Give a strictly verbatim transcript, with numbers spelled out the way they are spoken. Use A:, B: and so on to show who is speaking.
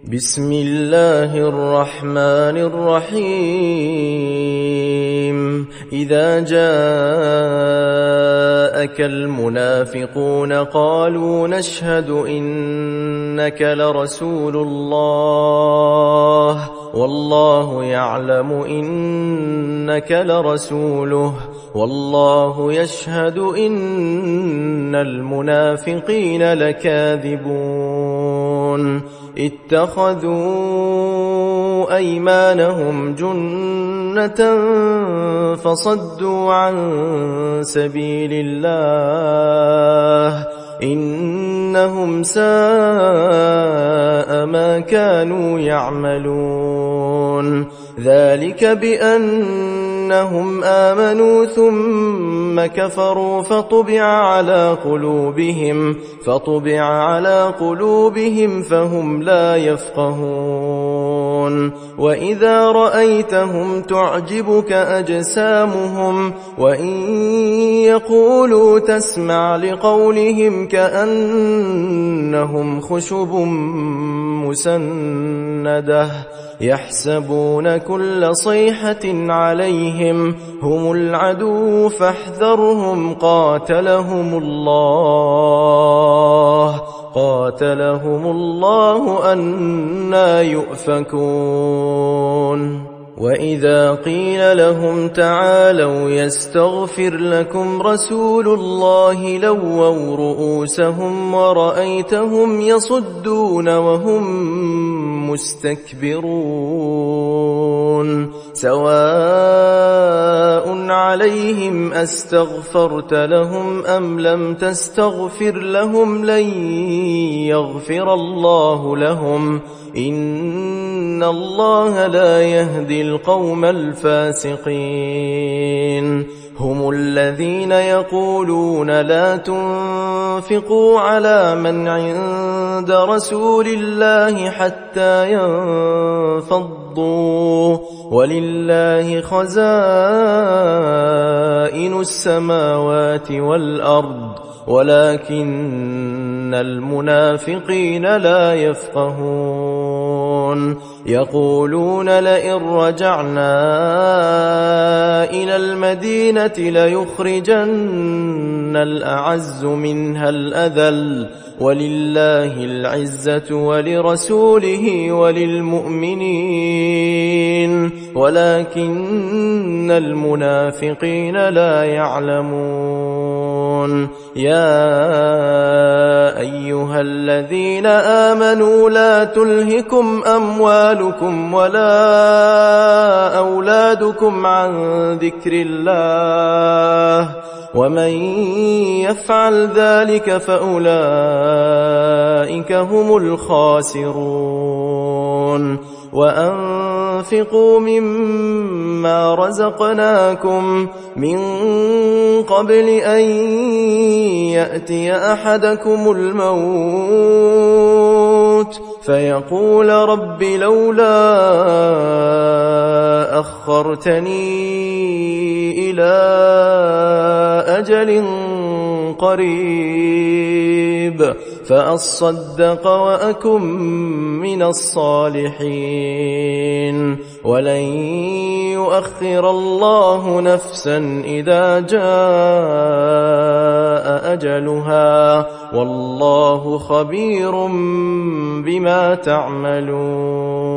A: بسم الله الرحمن الرحيم إذا جاءك المنافقون قالوا نشهد إنك لرسول الله والله يعلم إنك لرسوله والله يشهد إن المنافقين لكاذبون اتخذوا أيمانهم جنة فصدوا عن سبيل الله إنهم ساء ما كانوا يعملون ذلك بأنهم آمنوا ثم كفروا فطبع على قلوبهم فطبع على قلوبهم فهم لا يفقهون وإذا رأيتهم تعجبك أجسامهم وإن يقولوا تسمع لقولهم كأنهم خشب مسندة يحسبون كل صيحة عليهم هم العدو فاحذرهم قاتلهم الله قاتلهم الله أنى يؤفكون وإذا قيل لهم تعالوا يستغفر لكم رسول الله لووا رؤوسهم ورأيتهم يصدون وهم مستكبرون سواء عليهم أستغفرت لهم أم لم تستغفر لهم لن يغفر الله لهم إن الله لا يهدي القوم الفاسقين هم الذين يقولون لا تنفقوا على من عند رسول الله حتى ينفضوا ولله خزائن السماوات والأرض ولكن المنافقين لا يفقهون يقولون لئن رجعنا إلى المدينة ليخرجن الأعز منها الأذل ولله العزة ولرسوله وللمؤمنين ولكن المنافقين لا يعلمون يا أيها الذين آمنوا لا تلهكم أموالكم ولا أولادكم عن ذكر الله ومن يفعل ذلك فأولئك هم الخاسرون وأنفقوا مما رزقناكم من قبل أن يأتي أحدكم الموت فيقول رب لولا أخرتني إلى أجل قريب فأصدق وأكن من الصالحين ولن يؤخر الله نفسا إذا جاء أجلها والله خبير بما تعملون